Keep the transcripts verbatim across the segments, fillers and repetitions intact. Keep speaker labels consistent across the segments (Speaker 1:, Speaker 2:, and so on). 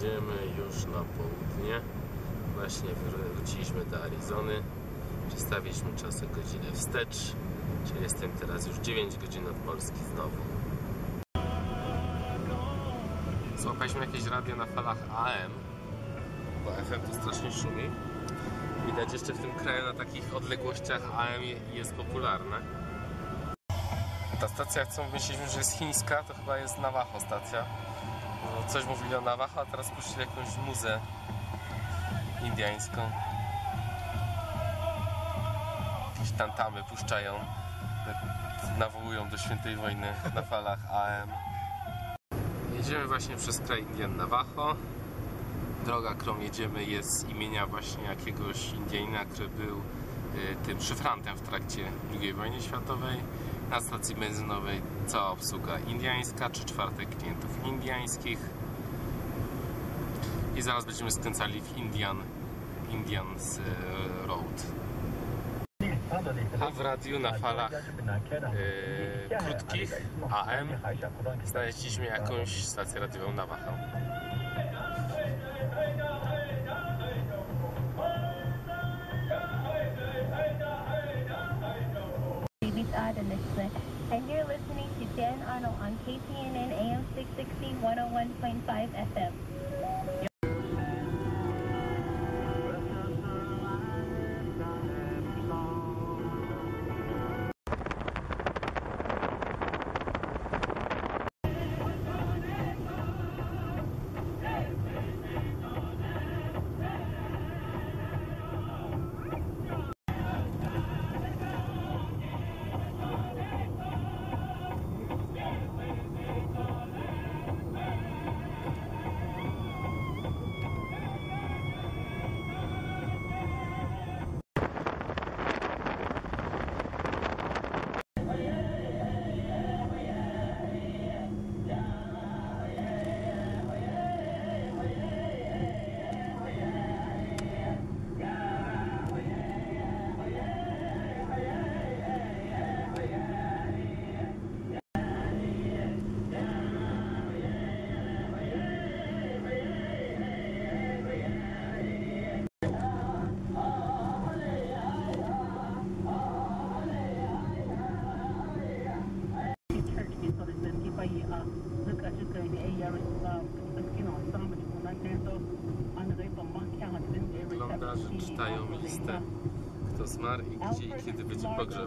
Speaker 1: jedziemy już na południe. Właśnie wróciliśmy do Arizony. Przestawiliśmy czas o godzinę wstecz, czyli jestem teraz już dziewięć godzin od Polski znowu. Złapaliśmy jakieś radio na falach A M, bo F M tu strasznie szumi. Widać, jeszcze w tym kraju na takich odległościach A M jest popularne. Ta stacja, co myśleliśmy, że jest chińska, to chyba jest Navajo stacja. No, coś mówili o Navajo, a teraz puścili jakąś muzę indyjską. Jakieś tantamy puszczają, nawołują do świętej wojny na falach A M. Jedziemy właśnie przez kraj Indian Navajo. Droga, którą jedziemy, jest z imienia właśnie jakiegoś Indianina, który był y, tym szyfrantem w trakcie drugiej wojny światowej. Na stacji benzynowej cała obsługa indyjska, trzy czwarte klientów indyjskich. I zaraz będziemy skręcali w Indian, Indians Road. A w radiu na falach yy, krótkich A M znaleźliśmy jakąś stację radiową Navajo.
Speaker 2: And you're listening to Dan Arnold on K P N N A M six sixty, one oh one point five F M.
Speaker 1: Wygląda, że czytają listę, kto zmarł i gdzie i kiedy będzie pogrzeb.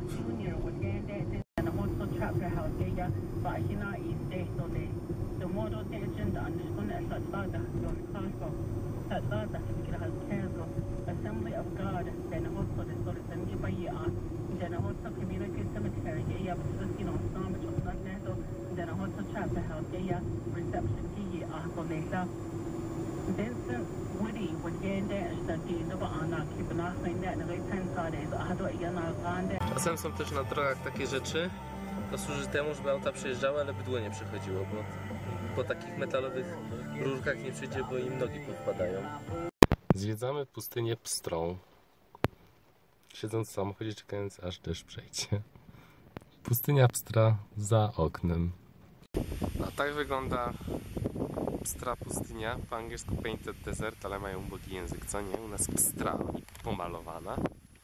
Speaker 1: Czasem są też na drogach takie rzeczy, to służy temu, żeby auta przejeżdżały, ale bydło nie przechodziło, bo po takich metalowych rurkach nie przyjdzie, bo im nogi podpadają. Zwiedzamy pustynię pstrą, siedząc w samochodzie, czekając aż deszcz przejdzie. Pustynia pstra za oknem. A tak wygląda pstra pustynia, po angielsku painted desert, ale mają ubogi język, co nie? U nas pstra pomalowana,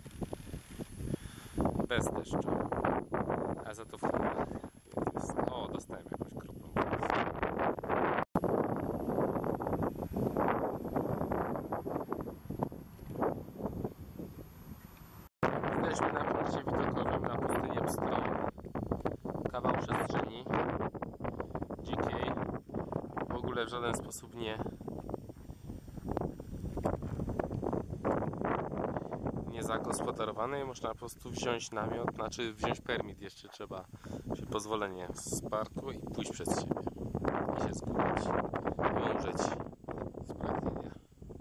Speaker 1: bez deszczu, a za to w chmurach jest... O, dostałem jakąś kroplą. Jesteśmy na punkcie widokowym na pustynię pstrą. Kawał przestrzeni dzikiej, w ogóle w żaden sposób nie nie zagospodarowane i można po prostu wziąć namiot, znaczy wziąć permit, jeszcze trzeba się pozwolenie z parku i pójść przez siebie i się zgubić i umrzeć z pragnienia.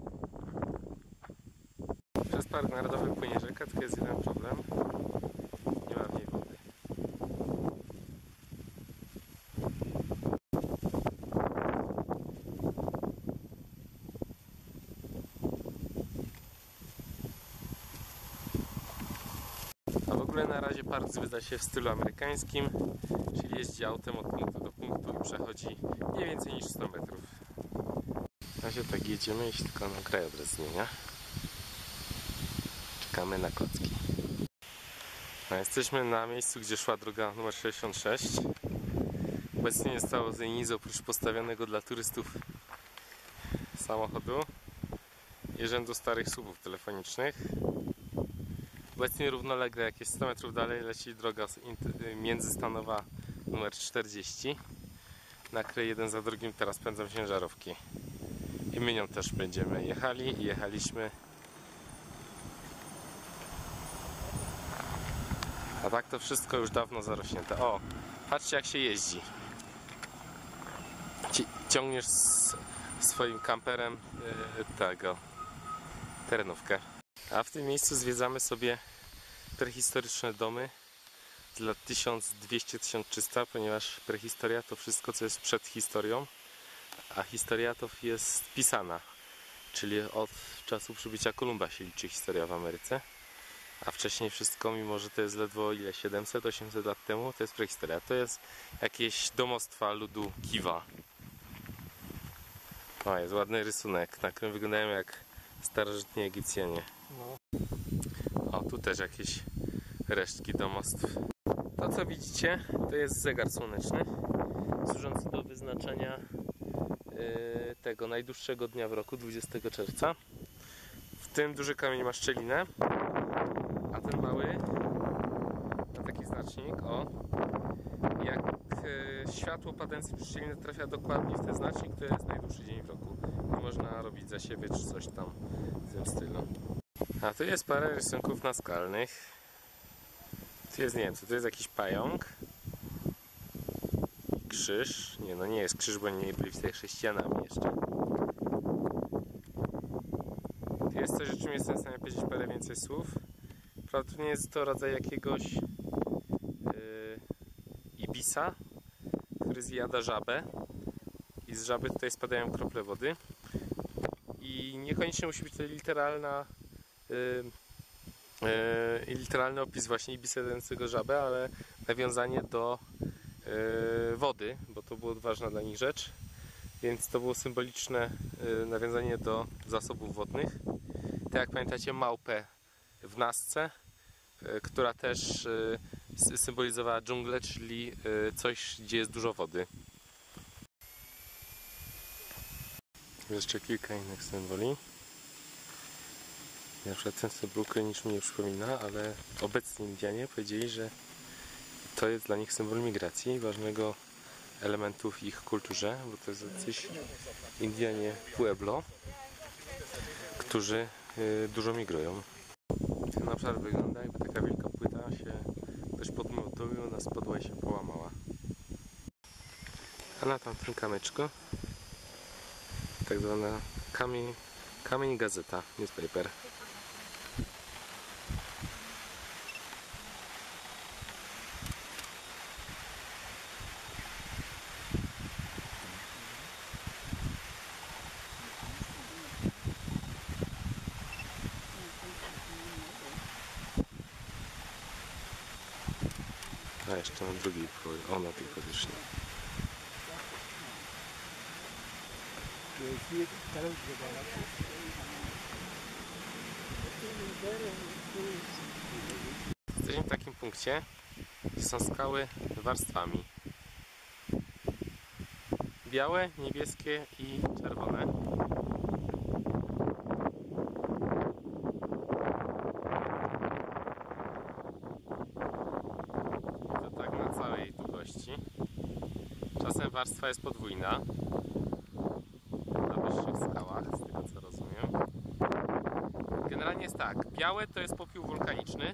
Speaker 1: Przez park narodowy płynie rzeka, tylko jest jeden problem, nie ma w niej wody. A w ogóle na razie park zwiedza się w stylu amerykańskim, czyli jeździ autem od punktu do punktu i przechodzi nie więcej niż sto metrów. Na razie tak jedziemy i się tylko na krajobraz zmienia. Czekamy na kocki. No, jesteśmy na miejscu, gdzie szła droga numer sześćdziesiąt sześć. Obecnie nie stało z niej nic oprócz postawionego dla turystów samochodu i rzędu starych słupów telefonicznych. Obecnie równolegle jakieś sto metrów dalej leci droga międzystanowa numer czterdzieści. Na krej jeden za drugim teraz pędzą ciężarówki. I my nią też będziemy jechali i jechaliśmy. A tak to wszystko już dawno zarośnięte. O, patrzcie jak się jeździ. Ci, ciągniesz z swoim kamperem yy, tego terenówkę. A w tym miejscu zwiedzamy sobie prehistoryczne domy z lat tysiąc dwieście do tysiąc trzysta, ponieważ prehistoria to wszystko co jest przed historią, a historia to jest pisana, czyli od czasu przybycia Kolumba się liczy historia w Ameryce. A wcześniej wszystko, mimo że to jest ledwo ile siedemset osiemset lat temu, to jest prehistoria. To jest jakieś domostwa ludu Kiwa. O, jest ładny rysunek, na którym wyglądają jak starożytni Egipcjanie. O, tu też jakieś resztki domostw. To co widzicie, to jest zegar słoneczny, służący do wyznaczania yy, tego najdłuższego dnia w roku, dwudziestego czerwca. W tym duży kamień ma szczelinę, a ten mały ma taki znacznik. O, jak yy, światło padające przez szczelinę trafia dokładnie w ten znacznik, to jest najdłuższy dzień w roku. Nie można robić zasiewy czy coś tam w tym stylu. A tu jest parę rysunków naskalnych. Tu jest, nie wiem, co to jest, jakiś pająk. Krzyż. Nie, no nie jest krzyż, bo nie byli wtedy chrześcijanami jeszcze. Tu jest coś, o czym jestem w stanie powiedzieć parę więcej słów. Prawdopodobnie jest to rodzaj jakiegoś yy, ibisa, który zjada żabę. I z żaby tutaj spadają krople wody. I niekoniecznie musi być to literalna yy, Yy, literalny opis właśnie ibisa jadącego żabę, ale nawiązanie do yy, wody, bo to była ważna dla nich rzecz, więc to było symboliczne yy, nawiązanie do zasobów wodnych. Tak jak pamiętacie małpę w Nazce, yy, która też yy, symbolizowała dżunglę, czyli yy, coś, gdzie jest dużo wody. Jeszcze kilka innych symboli. Na przykład ten symbol nic mi nie przypomina, ale obecni Indianie powiedzieli, że to jest dla nich symbol migracji, ważnego elementu w ich kulturze, bo to jest jacyś Indianie Pueblo, którzy y, dużo migrują. Ten obszar wygląda jakby taka wielka płyta się ktoś podmotowił, ona spadła i się połamała. A na tamtym kamyczku tak zwana kamień, kamień gazeta, newspaper. A jeszcze na drugiej połowie, o na tej powierzchni. Jesteśmy w takim punkcie, gdzie są skały warstwami. Białe, niebieskie i czerwone. To tak na całej długości. Czasem warstwa jest podwójna. Na wyższych skałach, z tego co rozumiem. Generalnie jest tak. Białe to jest popiół wulkaniczny.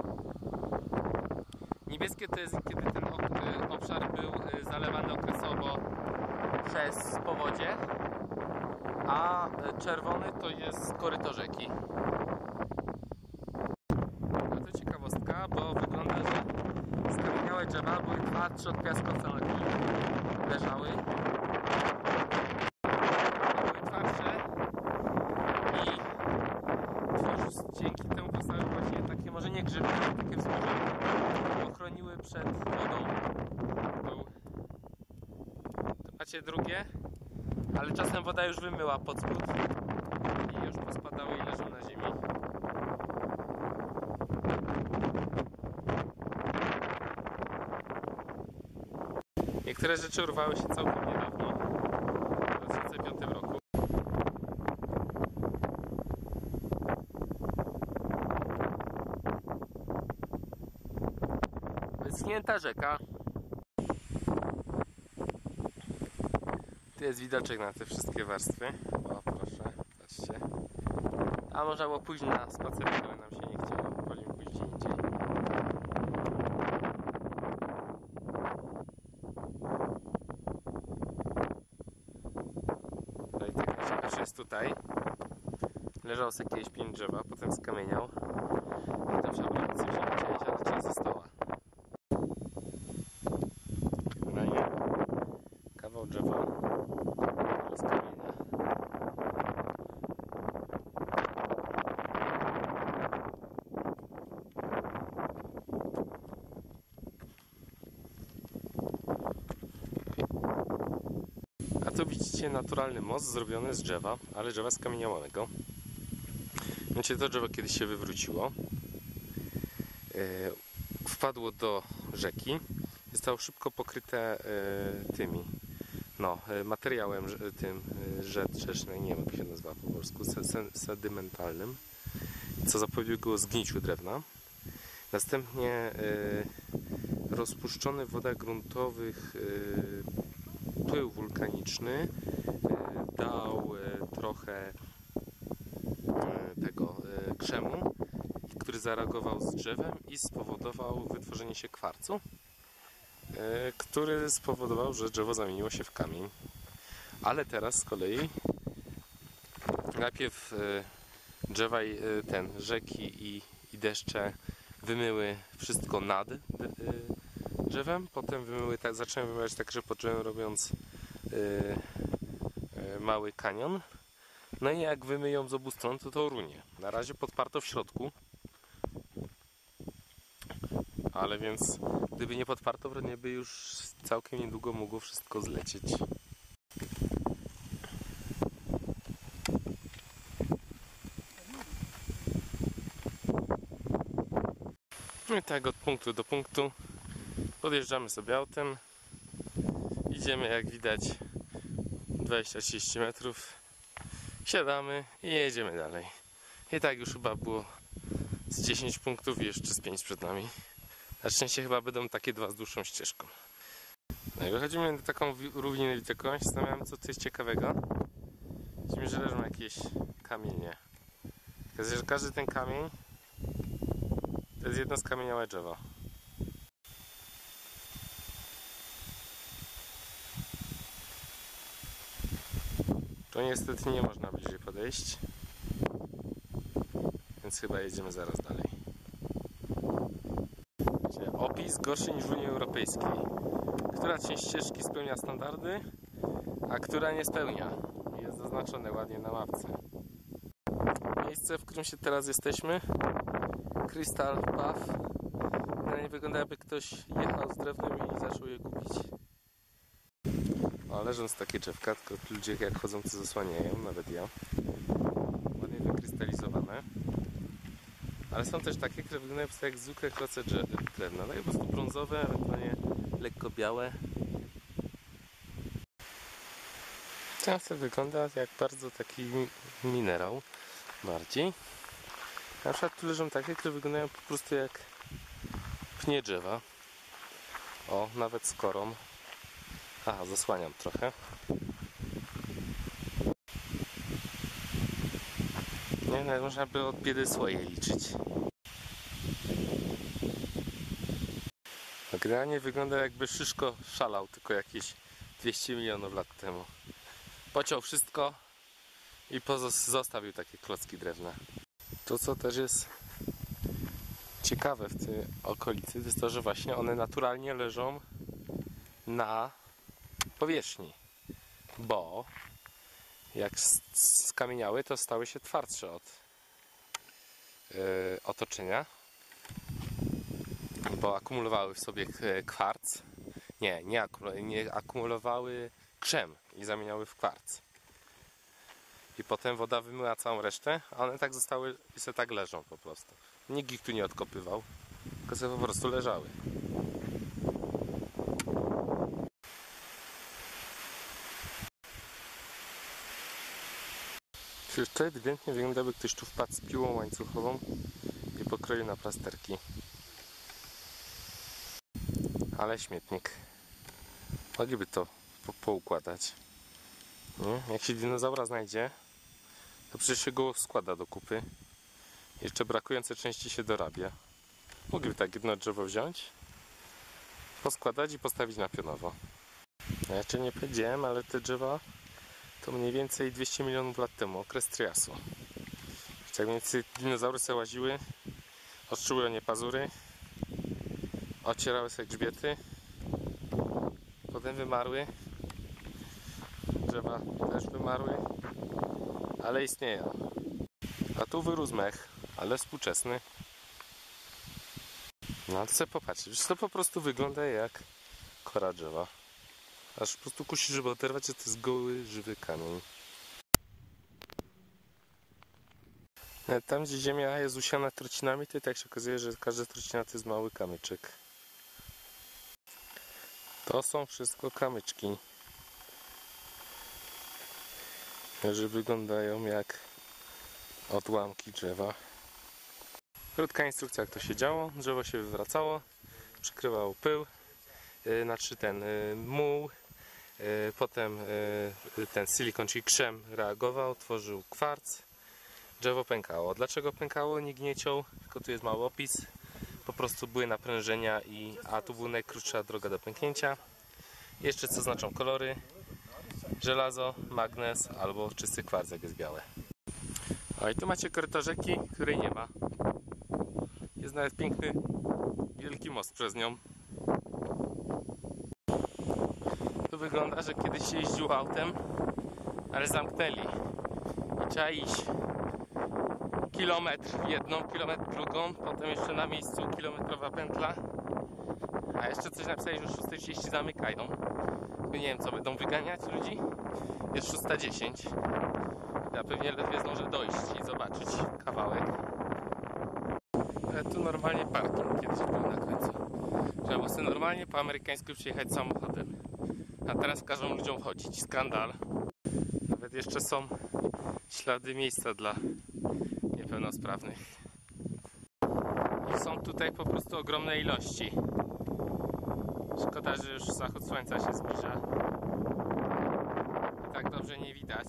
Speaker 1: Niebieskie to jest kiedy ten obszar był zalewany okresowo przez powodzie, a czerwony to jest koryto rzeki. A to ciekawostka, bo wygląda, że skamieniałe drzewa były twardsze od piaskowca, na którym leżały. Były twardsze i tworzył dzięki temu powstały właśnie takie, może nie grzyby, ale takie wzgórza, które ochroniły przed wodą. Był. To macie drugie, Ale czasem woda już wymyła pod spód i już pospadały i leżą na ziemi. Niektóre rzeczy urwały się całkiem niedawno, w dwa tysiące piątym roku. Wyschnięta rzeka. Tu jest widoczek na te wszystkie warstwy. O, proszę, patrzcie. A można było pójść na spacerek, ale nam się nie chciało. Wolimy pójść gdzie indziej. No i tak najciekawsze jest tutaj. Leżał sobie kiedyś pień drzewa, potem skamieniał. Potem trzeba było coś wyciąć, ale część została. Generalnie kawał drzewa z kamienia. A tu widzicie naturalny most zrobiony z drzewa, ale drzewa skamieniałego. Wiecie, to drzewo kiedyś się wywróciło, yy, wpadło do rzeki, zostało szybko pokryte yy, tymi, no, yy, materiałem yy, tym yy, rzecznym, nie wiem jak się nazywa po polsku, sedymentalnym, co zapobiegło zgniiciu drewna. Następnie yy, rozpuszczony w wodach gruntowych yy, pył wulkaniczny yy, dał yy, trochę tego y, krzemu, który zareagował z drzewem i spowodował wytworzenie się kwarcu, y, który spowodował, że drzewo zamieniło się w kamień. Ale teraz z kolei najpierw y, drzewa i y, ten, rzeki i, i deszcze wymyły wszystko nad y, drzewem, potem wymyły, tak, zaczęły wymywać także pod drzewem, robiąc y, y, mały kanion. No i jak wymyją z obu stron, to to runie. Na razie podparto w środku. Ale więc gdyby nie podparto, pewnie by już całkiem niedługo mogło wszystko zlecieć. No i tak od punktu do punktu podjeżdżamy sobie autem. Idziemy, jak widać, dwadzieścia trzydzieści metrów. Siadamy i jedziemy dalej. I tak już chyba było z dziesięć punktów i jeszcze z pięć przed nami. Na szczęście chyba będą takie dwa z dłuższą ścieżką. No i wychodzimy na taką równinę widoką. Zastanawiam, co tu jest ciekawego. Widzimy, że leżą jakieś kamienie. Okazuje się, że każdy ten kamień to jest jedno skamieniałe drzewo. Tu niestety nie można bliżej podejść, więc chyba jedziemy zaraz dalej. Czyli opis gorszy niż w Unii Europejskiej. Która część ścieżki spełnia standardy, a która nie spełnia. Jest zaznaczone ładnie na mapce. Miejsce, w którym się teraz jesteśmy, Crystal Path, nie wygląda, jakby ktoś jechał z drewnem i zaczął je gubić. O, leżąc takie drzewka, tylko ludzie jak chodzą, to zasłaniają, nawet ja. Ładnie wykrystalizowane. Ale są też takie, które wyglądają po prostu jak zwykłe kloce drewna. No i po prostu brązowe, ewentualnie lekko białe. Często wygląda jak bardzo taki minerał. Bardziej. Na przykład tu leżą takie, które wyglądają po prostu jak pnie drzewa. O, nawet z korą. Aha, zasłaniam trochę. Nie, no, można by od biedy swoje liczyć. No, generalnie wygląda, jakby Szyszko szalał tylko jakieś dwieście milionów lat temu. Pociął wszystko i zostawił takie klocki drewna. To, co też jest ciekawe w tej okolicy, to jest to, że właśnie one naturalnie leżą na powierzchni, bo jak skamieniały, to stały się twardsze od yy, otoczenia, bo akumulowały w sobie kwarc, nie, nie, akumulowały, nie akumulowały krzem i zamieniały w kwarc. I potem woda wymyła całą resztę, a one tak zostały i se tak leżą po prostu. Nikt ich tu nie odkopywał, tylko sobie po prostu leżały. Przecież to ewidentnie wygląda, jakby ktoś tu wpadł z piłą łańcuchową i pokroił na plasterki. Ale śmietnik. Mogliby to po poukładać. Nie? Jak się dinozaura znajdzie, to przecież się go składa do kupy. Jeszcze brakujące części się dorabia. Mogliby tak jedno drzewo wziąć, poskładać i postawić na pionowo. Ja jeszcze nie powiedziałem, ale te drzewa to mniej więcej dwieście milionów lat temu, okres Triasu. Tak mniej więcej dinozaury sobie łaziły, ostrzyły o nie pazury, ocierały sobie grzbiety, potem wymarły. Drzewa też wymarły, ale istnieją. A tu wyrósł mech, ale współczesny. No to sobie popatrzcie, to po prostu wygląda jak kora drzewa. Aż po prostu kusi, żeby oderwać, że to jest goły, żywy kamień. Tam, gdzie ziemia jest usiana trocinami, to tak się okazuje, że każda trocina to jest mały kamyczek. To są wszystko kamyczki. Że wyglądają jak odłamki drzewa. Krótka instrukcja, jak to się działo. Drzewo się wywracało, przykrywał pył, yy, znaczy ten yy, muł, yy, potem yy, ten silikon, czyli krzem reagował, tworzył kwarc. Drzewo pękało. Dlaczego pękało? Nikt nie ciął, tylko tu jest mały opis. Po prostu były naprężenia, i, a tu była najkrótsza droga do pęknięcia. Jeszcze co znaczą kolory. Żelazo, magnez albo czysty kwarc, jak jest białe. O, i tu macie koryto rzeki, której nie ma. Jest nawet piękny, wielki most przez nią. Tu wygląda, że kiedyś się jeździło autem, ale zamknęli. I trzeba iść kilometr jedną, kilometr drugą, potem jeszcze na miejscu kilometrowa pętla. A jeszcze coś napisali, że o szósta trzydzieści zamykają. Nie wiem, co będą wyganiać ludzi. Jest szósta dziesięć. Ja pewnie ledwie zdążę dojść i zobaczyć kawałek. Ale tu normalnie parking kiedyś był na końcu. Trzeba było sobie normalnie po amerykańsku przyjechać samochodem. A teraz każą ludziom chodzić. Skandal. Nawet jeszcze są ślady miejsca dla niepełnosprawnych. I są tutaj po prostu ogromne ilości. Szkoda, że już zachód słońca się zbliża. I tak dobrze nie widać.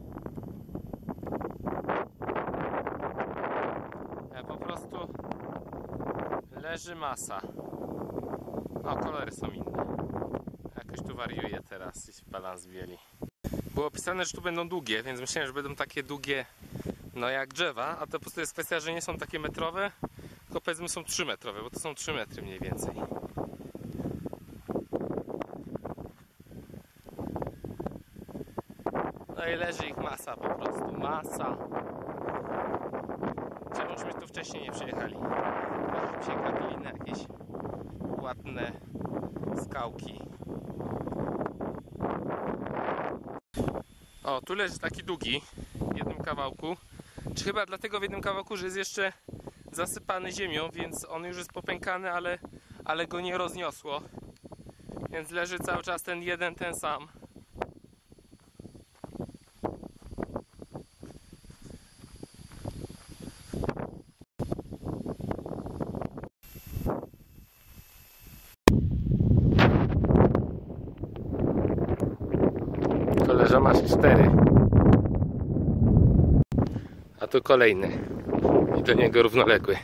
Speaker 1: A po prostu leży masa. No, kolory są inne. Jakoś tu wariuje teraz i balans bieli. Było opisane, że tu będą długie, więc myślałem, że będą takie długie, no jak drzewa, a to po prostu jest kwestia, że nie są takie metrowe, tylko powiedzmy są trzy metrowe, bo to są trzy metry mniej więcej. No i leży ich masa po prostu, masa. Czemuśmy tu wcześniej nie przyjechali. Może się trafili na jakieś ładne skałki. O, tu leży taki długi w jednym kawałku. Czy chyba dlatego w jednym kawałku, że jest jeszcze zasypany ziemią, więc on już jest popękany, ale, ale go nie rozniosło. Więc leży cały czas ten jeden, ten sam. Koleża masz cztery. A tu kolejny. I do niego równoległy.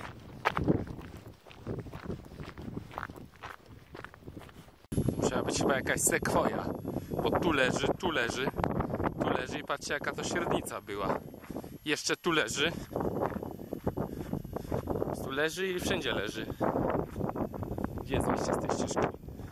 Speaker 1: Musiała być chyba jakaś sekwoja. Bo tu leży, tu leży, tu leży i patrzcie, jaka to średnica była. Jeszcze tu leży. Tu leży i wszędzie leży. Gdzie jest wyjście z tej ścieżki?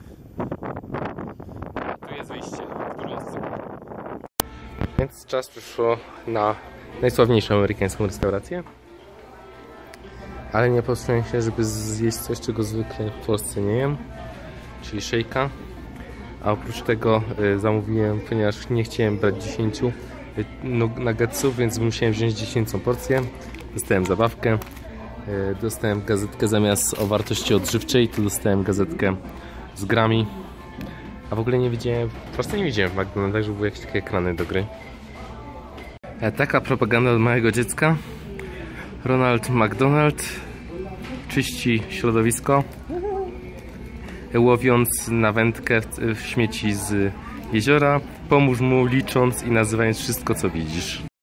Speaker 1: A tu jest wyjście, którą Więc czas przyszło na najsławniejszą amerykańską restaurację. Ale nie postaram się, żeby zjeść coś, czego zwykle w Polsce nie jem, czyli szejka. A oprócz tego y, zamówiłem, ponieważ nie chciałem brać dziesięciu, nuggetsów, więc musiałem wziąć dziesięcą porcję. Dostałem zabawkę. Dostałem gazetkę zamiast o wartości odżywczej, to dostałem gazetkę z grami. A w ogóle nie widziałem, po prostu nie widziałem w McDonald's, że były jakieś takie ekrany do gry. Taka propaganda od małego dziecka. Ronald McDonald czyści środowisko, łowiąc na wędkę w śmieci z jeziora. Pomóż mu licząc i nazywając wszystko, co widzisz.